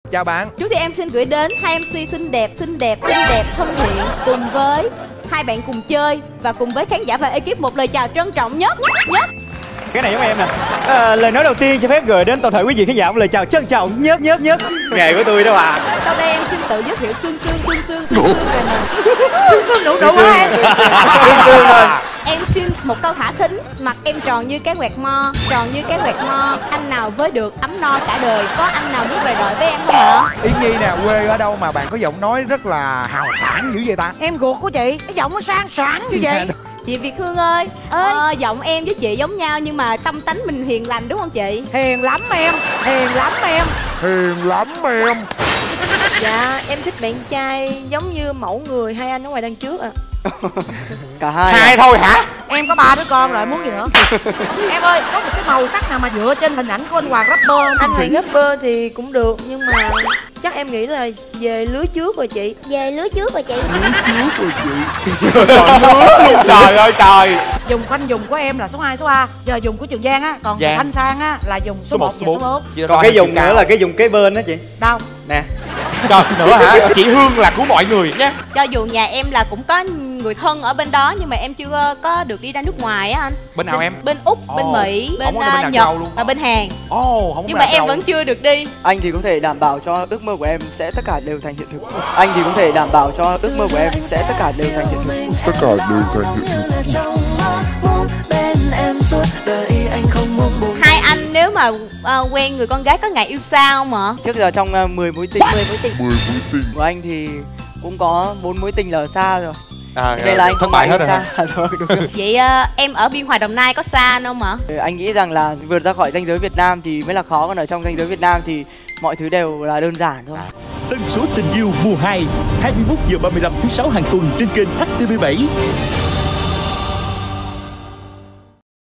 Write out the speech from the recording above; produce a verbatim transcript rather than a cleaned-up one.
Chào bạn. Trước tiên em xin gửi đến hai em xê xinh đẹp, xinh đẹp, xinh đẹp, thân thiện cùng với hai bạn cùng chơi và cùng với khán giả và ekip một lời chào trân trọng nhất nhất. Cái này giống em nè. À, lời nói đầu tiên cho phép gửi đến toàn thể quý vị khán giả một lời chào trân trọng nhất nhất nhất. Nghề của tôi đâu à. Sau đây em xin tự giới thiệu xương xương xương xương xương xương về mình. Xương xương đủ đủ hả em? Xương xương thôi. Em xin một câu thả thính. Mặt em tròn như cái quẹt mo, tròn như cái quẹt mo. Anh nào với được ấm no cả đời? Có anh nào muốn về đợi với em không hả? Yến Nhi nè, quê ở đâu mà bạn có giọng nói rất là hào sảng dữ vậy ta? Em ruột của chị, cái giọng nó sang sảng như vậy. Chị Việt Hương ơi, ơi. Ờ, giọng em với chị giống nhau nhưng mà tâm tánh mình hiền lành đúng không chị? Hiền lắm em, hiền lắm em. Hiền lắm em. Dạ, em thích bạn trai giống như mẫu người hai anh ở ngoài đằng trước ạ. À. Cả hai. Hai thôi hả? Em có ba đứa con rồi, muốn gì nữa? Em ơi, có một cái màu sắc nào mà dựa trên hình ảnh của anh Hoàng rapper không? Anh Hoàng rapper thì cũng được, nhưng mà chắc em nghĩ là về lứa trước rồi chị. Về lứa trước rồi chị. Lứa trước rồi chị. Trời ơi trời. Dùng khoanh dùng của em là số hai, số ba. Giờ dùng của Trường Giang á, còn Giang. Thanh Sang á là dùng số một và số bốn. Còn cái dùng nữa là cái dùng kế bên đó chị. Đâu? Nè. Trời nữa hả? Chị Hương là của mọi người nhé. Cho dù nhà em là cũng có người thân ở bên đó nhưng mà em chưa có được đi ra nước ngoài á anh. Bên nào em? Bên Úc, Ồ, bên Mỹ, bên, không có đi bên uh, nào Nhật châu luôn. và bên Hàn. Ồ, không có Nhưng mà ra em châu. vẫn chưa được đi. Anh thì có thể đảm bảo cho ước mơ của em sẽ tất cả đều thành hiện thực. Anh thì có thể đảm bảo cho ước mơ của em sẽ tất cả đều thành hiện thực. Tất cả đều thành hiện thực. Hai anh nếu mà uh, quen người con gái có ngại yêu xa không ạ? Trước giờ trong uh, mười mối tình, mười mối tình mười mối tình của anh thì cũng có bốn mối tình là ở xa rồi. À, Đây là anh thất không bại ngại hết yêu rồi. xa. Rồi, đúng rồi. Vậy uh, em ở Biên Hòa Đồng Nai có xa anh không ạ? Anh nghĩ rằng là vượt ra khỏi ranh giới Việt Nam thì mới là khó, còn ở trong ranh giới Việt Nam thì mọi thứ đều là đơn giản thôi. Tần số tình yêu mùa hai, hai mươi mốt giờ ba mươi lăm thứ sáu hàng tuần trên kênh hát tê vê bảy.